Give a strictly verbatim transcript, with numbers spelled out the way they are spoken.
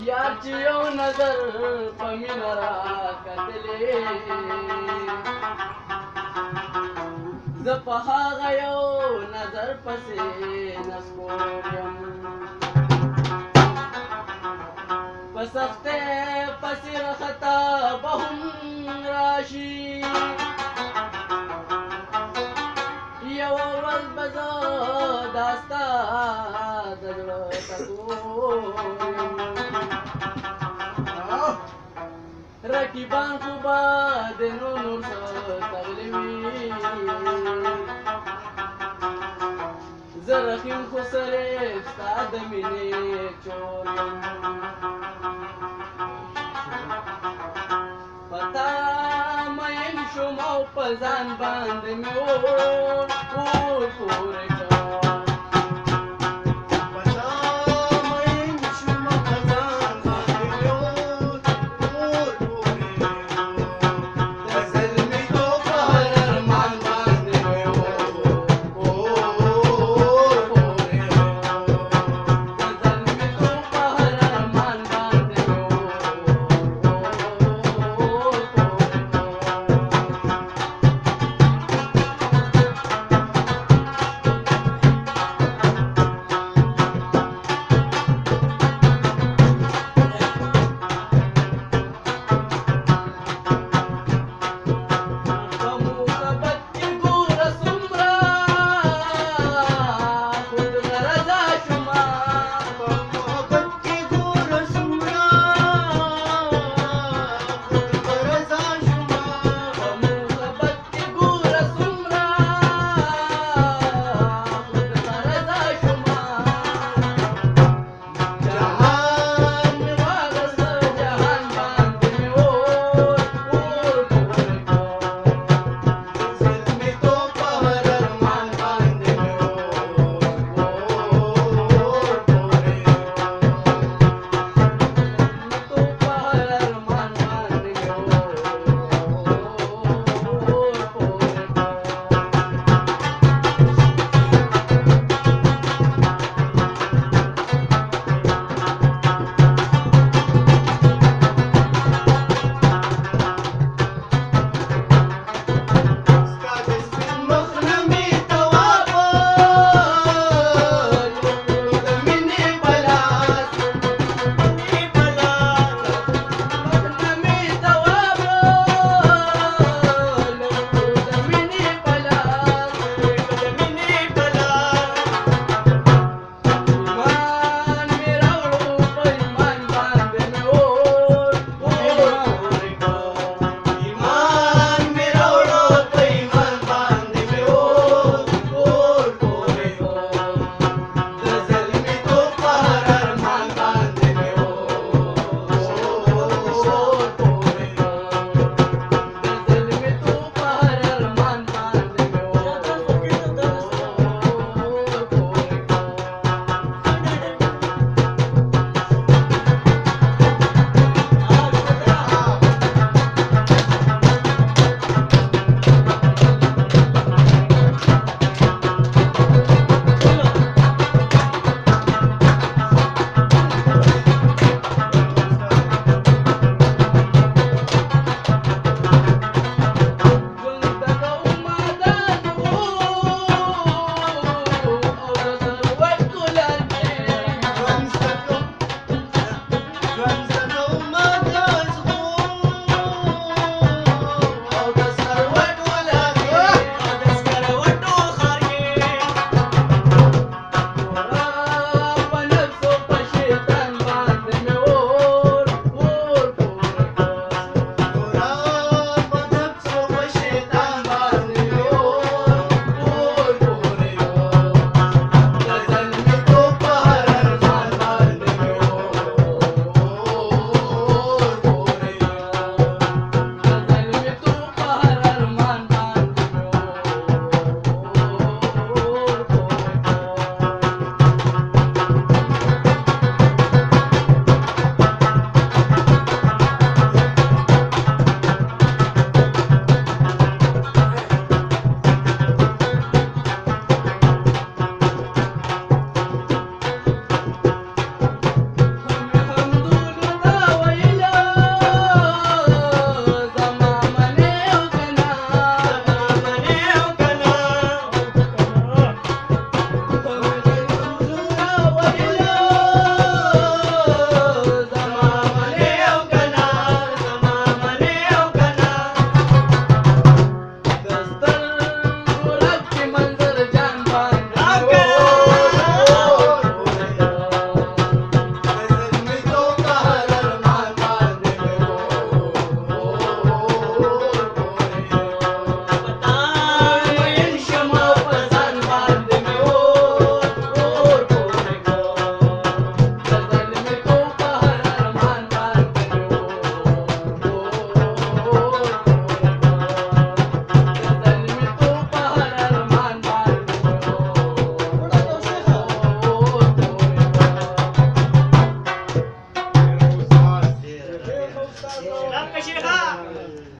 یار چې یو نظر په مینه راکتلې زه په هغه یو نظر پسې نسکور یم په سختۍ پسې رخطا به هم راشي یوه ورځ به زه دا ستا د زړه ټکور یم رقیبان خو به د نور نور څه تغلې وي زه رحیم خو صرف ستا د مینې چور یم په تا مین شوم او په ځان باندې مې اور اور پورې کړ سلام شيخه